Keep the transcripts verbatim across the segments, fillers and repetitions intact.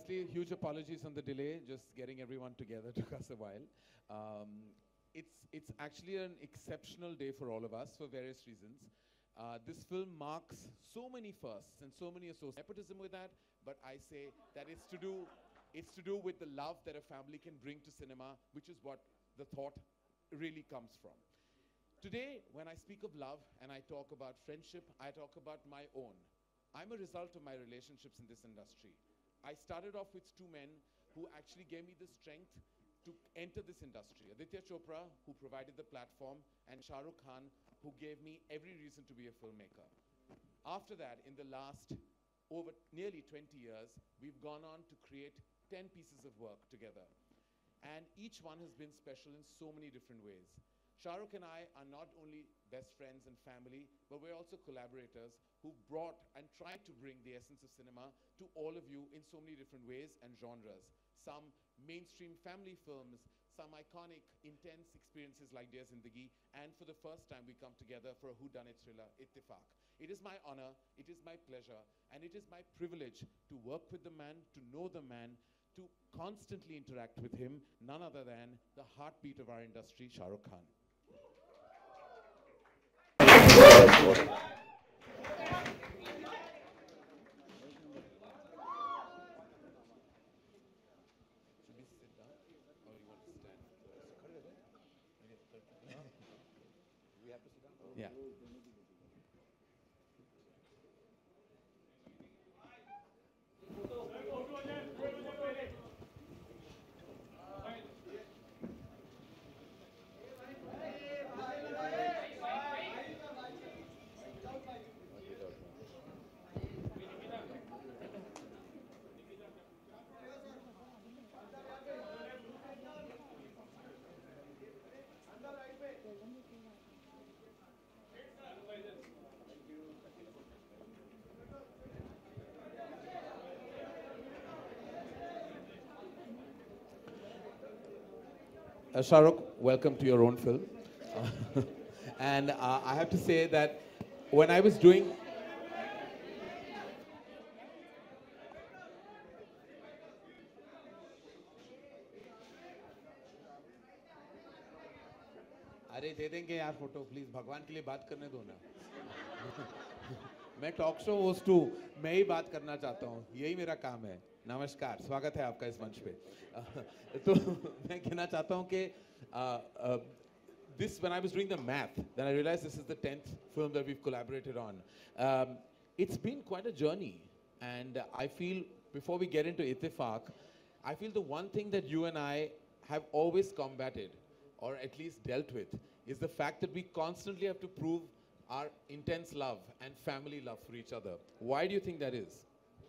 firstly, huge apologies on the delay. Just getting everyone together took us a while. Um, it's, it's actually an exceptional day for all of us for various reasons. Uh, this film marks so many firsts and so many associations. Nepotism with that, but I say that it's to do, it's to do with the love that a family can bring to cinema, which is what the thought really comes from. Today, when I speak of love and I talk about friendship, I talk about my own. I'm a result of my relationships in this industry. I started off with two men who actually gave me the strength to enter this industry. Aditya Chopra, who provided the platform, and Shahrukh Khan, who gave me every reason to be a filmmaker. After that, in the last over nearly twenty years, we've gone on to create ten pieces of work together. And each one has been special in so many different ways. Shahrukh and I are not only best friends and family, but we're also collaborators who brought and tried to bring the essence of cinema to all of you in so many different ways and genres. Some mainstream family films, some iconic, intense experiences like Dear Zindagi, and for the first time we come together for a whodunit thriller, Ittefaq. It is my honor, it is my pleasure, and it is my privilege to work with the man, to know the man, to constantly interact with him, none other than the heartbeat of our industry, Shahrukh Khan. Yeah. Uh, Shahrukh, welcome to your own film. Uh, and uh, I have to say that when I was doing... अरे दे देंगे यार photo please भगवान के लिए बात करने दो ना मैं टॉक शो होस्ट हूँ मैं ही बात करना चाहता हूँ यही मेरा काम है नमस्कार स्वागत है आपका इस मंच पे तो मैं कहना चाहता हूँ कि this when I was doing the math then I realized this is the tenth film that we've collaborated on. Um, it's been quite a journey and I feel before we get into Ittefaq I feel the one thing that you and I have always combated or at least dealt with is the fact that we constantly have to prove our intense love and family love for each other. Why do you think that is?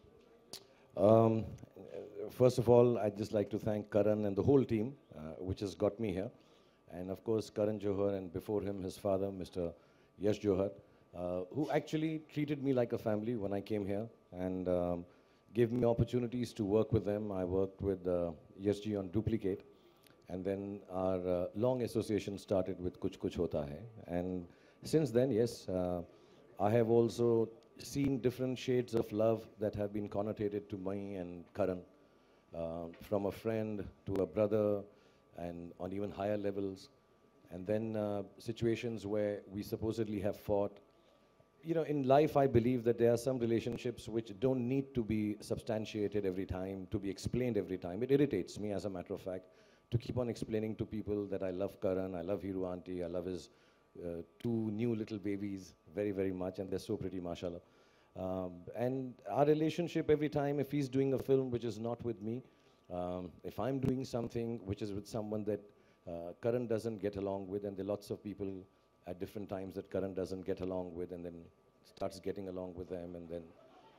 Um, first of all, I'd just like to thank Karan and the whole team, uh, which has got me here. And of course, Karan Johar and before him, his father, Mister Yash Johar, uh, who actually treated me like a family when I came here and um, gave me opportunities to work with them. I worked with uh, Yash ji on Duplicate. And then our uh, long association started with Kuch Kuch Hota Hai. And since then, yes, uh, I have also seen different shades of love that have been connotated to me and Karan, uh, from a friend to a brother and on even higher levels. And then uh, situations where we supposedly have fought. You know, in life, I believe that there are some relationships which don't need to be substantiated every time, to be explained every time. It irritates me, as a matter of fact, to keep on explaining to people that I love Karan, I love Hiru Auntie, I love his uh, two new little babies very, very much, and they're so pretty, mashallah. Um, and our relationship every time, if he's doing a film which is not with me, um, if I'm doing something which is with someone that uh, Karan doesn't get along with, and there are lots of people at different times that Karan doesn't get along with, and then starts getting along with them, and then,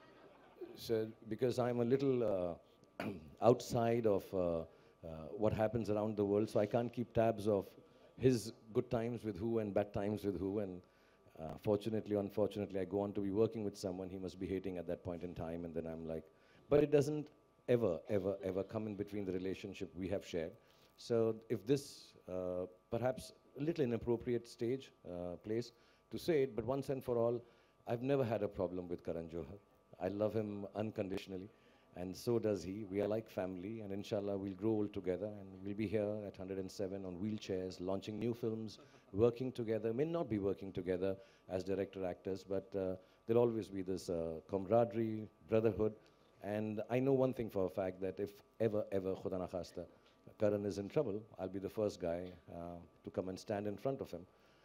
so because I'm a little uh, outside of uh, Uh, what happens around the world, so I can't keep tabs of his good times with who and bad times with who, and uh, fortunately, unfortunately, I go on to be working with someone he must be hating at that point in time, and then I'm like, but it doesn't ever, ever, ever come in between the relationship we have shared. So if this, uh, perhaps a little inappropriate stage, uh, place to say it, but once and for all, I've never had a problem with Karan Johar. I love him unconditionally. and so does he. We are like family, and inshallah we'll grow old together, and we'll be here at one hundred seven on wheelchairs, launching new films, working together. May not be working together as director actors, but uh, there'll always be this uh, camaraderie, brotherhood. And I know one thing for a fact, that if ever, ever, Khuda na khasta, Karan is in trouble, I'll be the first guy uh, to come and stand in front of him.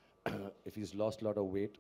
If he's lost a lot of weight,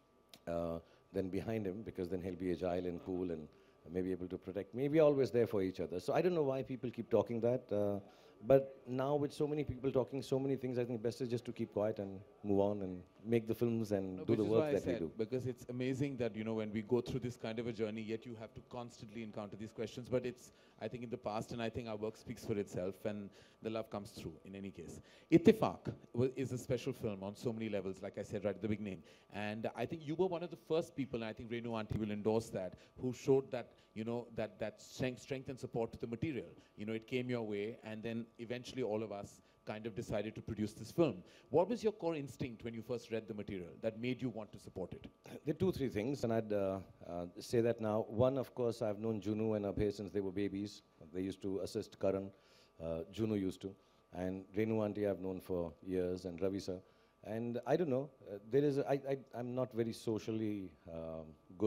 uh, then behind him, because then he'll be agile and cool and maybe able to protect me. We're always there for each other. So I don't know why people keep talking that. Uh, but now with so many people talking so many things, I think best is just to keep quiet and move on and make the films and No, do which the is work why I that we said, do. because it's amazing that, you know, when we go through this kind of a journey, yet you have to constantly encounter these questions. But it's, I think, in the past, and I think our work speaks for itself, and the love comes through in any case. Ittefaq wa- is a special film on so many levels, like I said right at the beginning. And I think you were one of the first people, and I think Renu Auntie will endorse that, who showed that, you know, that, that strength, strength and support to the material. You know, it came your way, and then eventually all of us kind of decided to produce this film. What was your core instinct when you first read the material that made you want to support it? There are two, three things, and I'd uh, uh, say that now. One, of course, I've known Junu and Abhay since they were babies. They used to assist Karan. Uh, Junu used to. And Renu Auntie I've known for years, and Ravi sir. And I don't know, uh, there is, a, I, I, I'm not very socially um, good.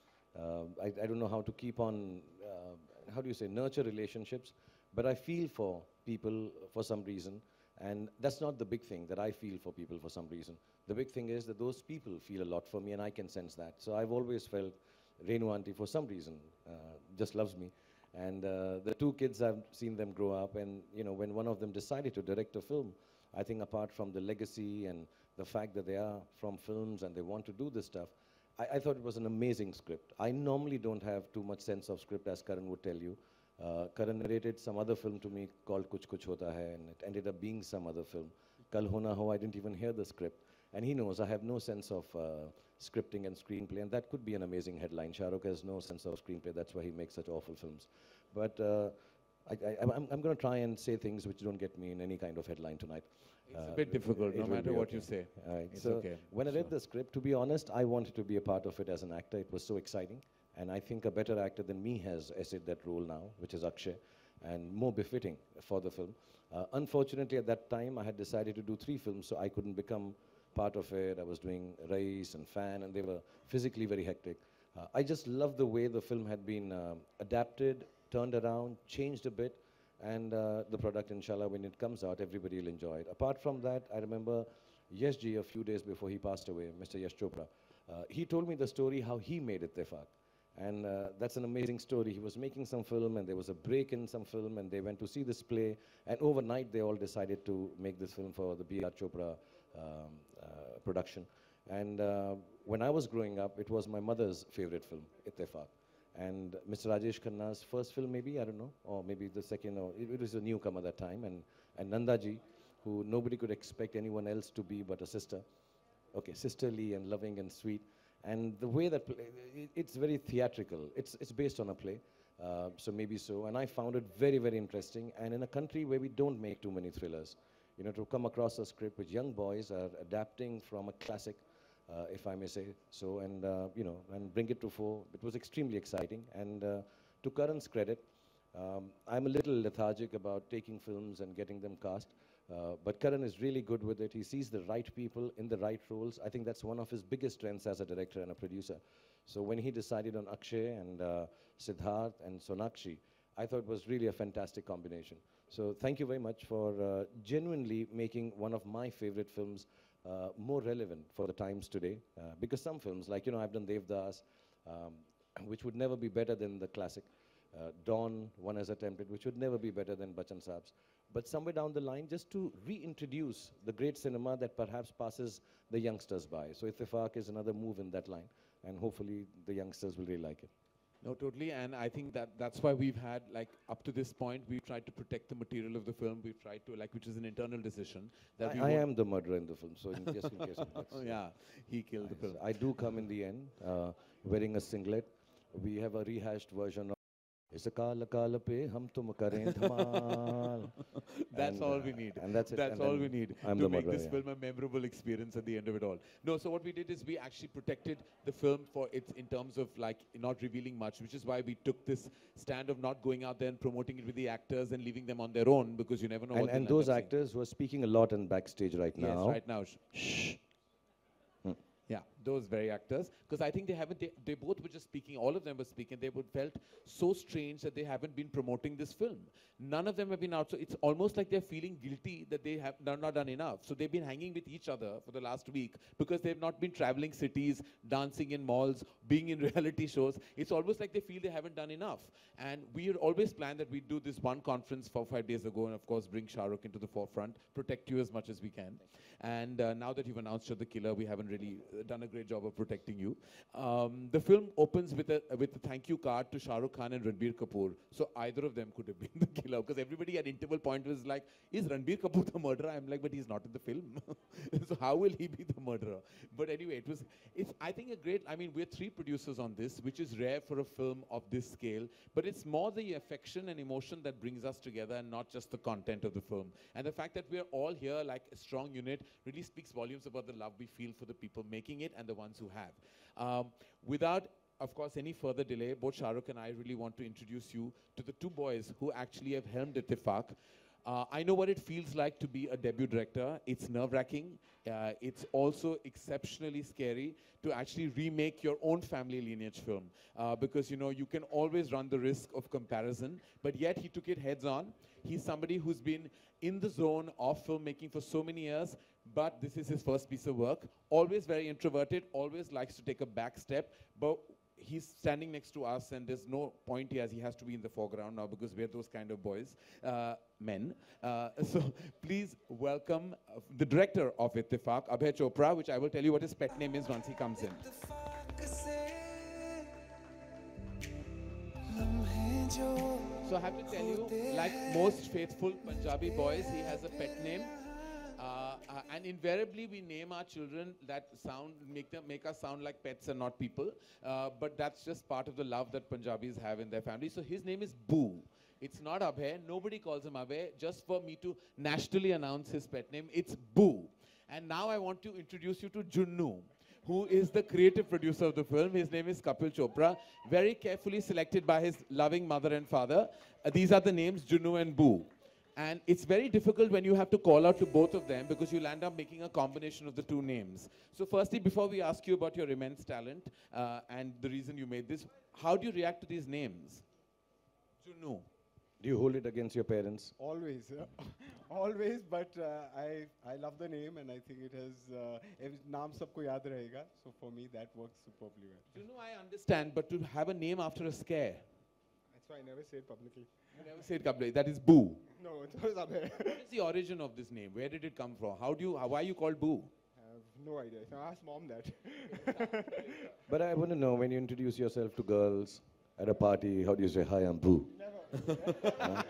Uh, I, I don't know how to keep on, uh, how do you say, nurture relationships. But I feel for people for some reason. And that's not the big thing, that I feel for people for some reason. The big thing is that those people feel a lot for me, and I can sense that. So I've always felt Renu Auntie, for some reason, uh, just loves me. And uh, the two kids, I've seen them grow up. And you know, when one of them decided to direct a film, I think apart from the legacy and the fact that they are from films and they want to do this stuff, I, I thought it was an amazing script. I normally don't have too much sense of script, as Karan would tell you. Uh, Karan narrated some other film to me called Kuch Kuch Hota Hai, and it ended up being some other film. Kal Ho Na Ho, I didn't even hear the script. And he knows I have no sense of uh, scripting and screenplay, and that could be an amazing headline. Shahrukh has no sense of screenplay, that's why he makes such awful films. But uh, I, I, I'm, I'm going to try and say things which don't get me in any kind of headline tonight. It's Uh, a bit difficult, it no will matter be what okay. you say. All right. It's So okay. when I read So- the script, to be honest, I wanted to be a part of it as an actor. It was so exciting. And I think a better actor than me has essayed that role now, which is Akshaye, and more befitting for the film. Uh, unfortunately, at that time, I had decided to do three films, so I couldn't become part of it. I was doing Rais and Fan, and they were physically very hectic. Uh, I just loved the way the film had been um adapted, turned around, changed a bit, and uh, the product, inshallah, when it comes out, everybody will enjoy it. Apart from that, I remember Yash ji, a few days before he passed away, Mister Yash Chopra, uh, he told me the story how he made Ittefaq. And uh, that's an amazing story. He was making some film, and there was a break in some film, and they went to see this play, and overnight they all decided to make this film for the B R Chopra um, uh, production. And uh, when I was growing up, it was my mother's favorite film, Ittefaq. And Mister Rajesh Khanna's first film, maybe, I don't know, or maybe the second, or it, it was a newcomer that time, and, and Nandaji, who nobody could expect anyone else to be but a sister. Okay, sisterly and loving and sweet. And the way that, play, it, it's very theatrical. It's, it's based on a play, uh, so maybe so. And I found it very, very interesting. And in a country where we don't make too many thrillers, you know, to come across a script which young boys are adapting from a classic, uh, if I may say so, and, uh, you know, and bring it to fore, it was extremely exciting. And uh, to Karan's credit, um, I'm a little lethargic about taking films and getting them cast. Uh, but Karan is really good with it. He sees the right people in the right roles. I think that's one of his biggest strengths as a director and a producer. So when he decided on Akshaye and uh, Sidharth and Sonakshi, I thought it was really a fantastic combination. So thank you very much for uh, genuinely making one of my favorite films uh, more relevant for the times today. Uh, because some films, like, you know, I've done Devdas, um, which would never be better than the classic. Uh, Dawn, one has attempted, which would never be better than Bachchan Saab's. But somewhere down the line, just to reintroduce the great cinema that perhaps passes the youngsters by. So Ittefaq is another move in that line, and hopefully the youngsters will really like it. No, totally, and I think that that's why we've had, like, up to this point, we've tried to protect the material of the film. We've tried to, like, which is an internal decision. That we I, I won't- am the murderer in the film, so in, just in case. That's, Oh, yeah, he killed the film. I do come in the end, uh, wearing a singlet. We have a rehashed version of इस काल काल पे हम तुम करें धमाल. That's And, all uh, we need. And that's it. That's And all then we need I'm to the make murderer, this yeah. film a memorable experience at the end of it all. No, so what we did is we actually protected the film for its in terms of like not revealing much, which is why we took this stand of not going out there and promoting it with the actors and leaving them on their own, because you never know And, what and they'll end those up saying. actors who are speaking a lot in backstage right Yes, now. right now. Shh. Yeah, those very actors. Because I think they haven't, they, they both were just speaking, all of them were speaking, they would felt so strange that they haven't been promoting this film. None of them have been out, so it's almost like they're feeling guilty that they have done, not done enough. So they've been hanging with each other for the last week because they've not been traveling cities, dancing in malls, being in reality shows. It's almost like they feel they haven't done enough. And we had always planned that we'd do this one conference four five days ago and of course bring Shahrukh into the forefront, protect you as much as we can. And uh, now that you've announced you're the killer, we haven't really uh, done a great job of protecting you. Um, the film opens with a, with a thank you card to Shahrukh Khan and Ranbir Kapoor. So either of them could have been the killer, because everybody at interval point was like, is Ranbir Kapoor the murderer? I'm like, but he's not in the film. So how will he be the murderer? But anyway, it was, it's, I think, a great, I mean, we're three producers on this, which is rare for a film of this scale, but it's more the affection and emotion that brings us together and not just the content of the film. And the fact that we're all here like a strong unit really speaks volumes about the love we feel for the people making it and the ones who have. Um, without, of course, any further delay, both Shahrukh and I really want to introduce you to the two boys who actually have helmed Ittefaq. Uh, I know what it feels like to be a debut director. It's nerve-wracking. Uh, it's also exceptionally scary to actually remake your own family lineage film. Uh, because, you know, you can always run the risk of comparison, but yet he took it heads on. He's somebody who's been in the zone of filmmaking for so many years, but this is his first piece of work. Always very introverted, always likes to take a back step, but he's standing next to us, and there's no point he has. He has to be in the foreground now because we're those kind of boys, uh, men. Uh, so please welcome uh, the director of Ittefaq, Abhay Chopra, which I will tell you what his pet name is once he comes in. So I have to tell you, like most faithful Punjabi boys, he has a pet name. Uh, uh, and invariably we name our children that sound, make them make us sound like pets and not people. Uh, but that's just part of the love that Punjabis have in their family. So his name is Boo. It's not Abhay. Nobody calls him Abhay. Just for me to nationally announce his pet name, it's Boo. And now I want to introduce you to Junnu, who is the creative producer of the film. His name is Kapil Chopra, very carefully selected by his loving mother and father. Uh, these are the names, Junnu and Boo. And it's very difficult when you have to call out to both of them because you'll end up making a combination of the two names. So firstly, before we ask you about your immense talent uh, and the reason you made this, how do you react to these names? Junnu. Do you hold it against your parents? Always, yeah. Always, but uh, I I love the name and I think it has, uh, naam sabko yaad rahega, so for me that works superbly well. Junnu, I understand, but to have a name after a scare. That's why I never say it publicly. You never say it publicly. That is Boo. No, it was Abhay. What is the origin of this name? Where did it come from? How do you, how, why are you called Boo? I have no idea. So ask mom that. But I want to know, when you introduce yourself to girls at a party, how do you say, hi, I'm Boo? Never.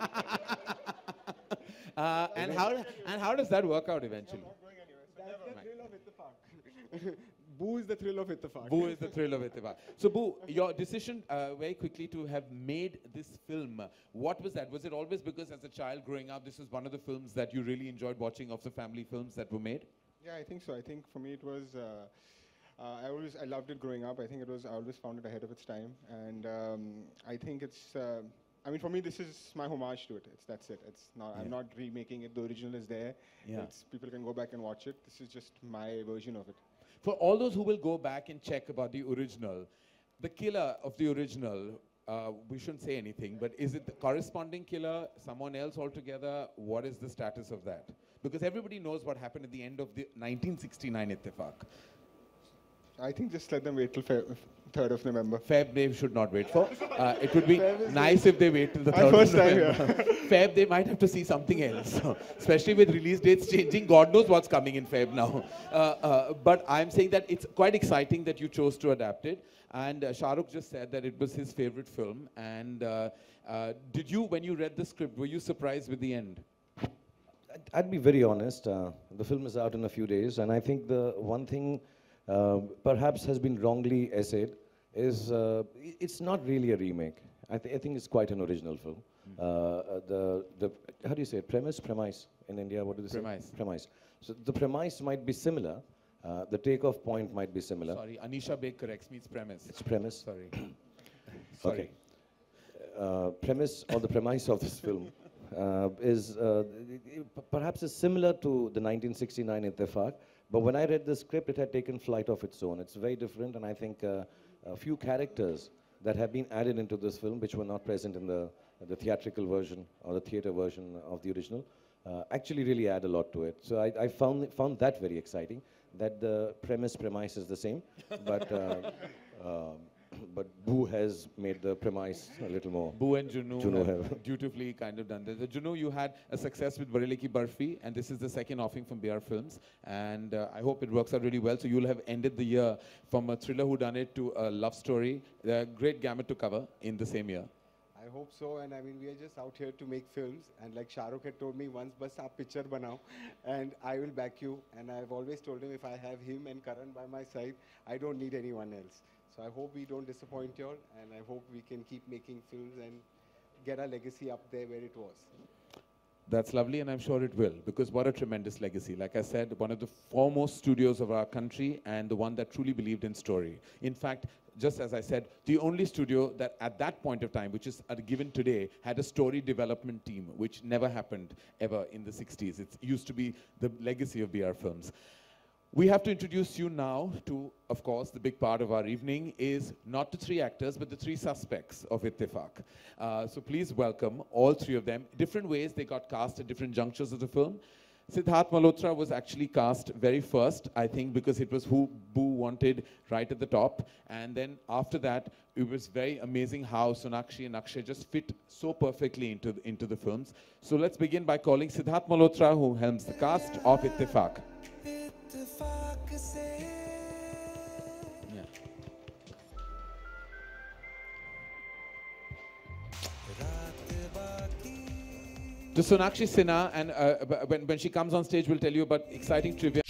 uh, and, how, and how does that work out eventually? I'm not going anywhere. So that's the thrill of Ittefaq. Boo is the thrill of Ittefaq. Boo is the thrill of Ittefaq. So Boo, your decision uh, very quickly to have made this film, uh, what was that? Was it always because as a child growing up, this was one of the films that you really enjoyed watching of the family films that were made? Yeah, I think so. I think for me it was, uh, uh, I always, I loved it growing up. I think it was, I always found it ahead of its time. And um, I think it's, uh, I mean, for me, this is my homage to it. It's, that's it. It's not, Yeah. I'm not remaking it. The original is there. Yeah. It's, people can go back and watch it. This is just my version of it. For all those who will go back and check about the original, the killer of the original, uh, we shouldn't say anything, but is it the corresponding killer, someone else altogether? What is the status of that? Because everybody knows what happened at the end of the nineteen sixty-nine Ittefaq. I think just let them wait till Fe third of November. Feb they should not wait for. Uh, it would be Feb is nice if they wait till the My third first of time November. Feb they might have to see something else, especially with release dates changing. God knows what's coming in Feb now. Uh, uh, but I'm saying that it's quite exciting that you chose to adapt it. And uh, Shahrukh just said that it was his favorite film. And uh, uh, did you, when you read the script, were you surprised with the end? I'd- I'd be very honest. Uh, the film is out in a few days, and I think the one thing uh, perhaps has been wrongly essayed is uh, i- it's not really a remake. I, th I think it's quite an original film. Mm. Uh, the, the, how do you say it? Premise? Premise in India, what do they say? Premise. Premise. So the premise might be similar. Uh, the takeoff point might be similar. Sorry, Anisha Beg corrects me, it's premise. It's premise? Sorry. Sorry. Okay. Uh, premise or the premise of this film uh, is uh, perhaps is similar to the nineteen sixty-nine Ittefaq, but when I read the script, it had taken flight of its own. It's very different, and I think uh, a few characters that have been added into this film, which were not present in the, the theatrical version or the theater version of the original, uh, actually really add a lot to it. So I, I found, found that very exciting, that the premise, premise is the same, but uh, um, but Boo has made the premise a little more. Boo and Junu, Junu have have dutifully kind of done this. The Junu, you had a success with Bareli Ki Barfi, and this is the second offering from B R Films, and uh, I hope it works out really well. So you'll have ended the year from a thriller whodunit to a love story. A great gamut to cover in the same year. I hope so, and I mean, we are just out here to make films, and like Shahrukh had told me once, bas aap picture banao, and I will back you, and I've always told him if I have him and Karan by my side, I don't need anyone else. So I hope we don't disappoint you all, and I hope we can keep making films and get our legacy up there where it was. That's lovely, and I'm sure it will, because what a tremendous legacy. Like I said, one of the foremost studios of our country, and the one that truly believed in story. In fact, just as I said, the only studio that at that point of time, which is uh, given today, had a story development team, which never happened ever in the sixties. It used to be the legacy of B R Films. We have to introduce you now to, of course, the big part of our evening is not the three actors, but the three suspects of Ittefaq. Uh, so please welcome all three of them. Different ways they got cast at different junctures of the film. Sidharth Malhotra was actually cast very first, I think, because it was who Boo wanted right at the top. And then after that, it was very amazing how Sonakshi and Akshaye just fit so perfectly into the, into the films. So let's begin by calling Sidharth Malhotra, who helms the cast of Ittefaq. Yeah. To Sonakshi Sinha, and uh, when, when she comes on stage, we'll tell you about exciting trivia.